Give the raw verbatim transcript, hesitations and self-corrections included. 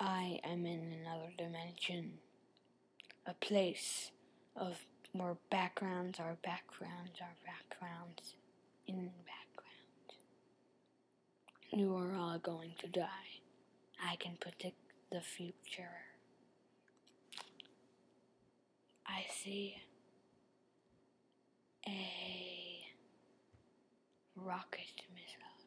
I am in another dimension, a place of more backgrounds are backgrounds are backgrounds in background. You are all going to die. I can predict the future. I see a rocket missile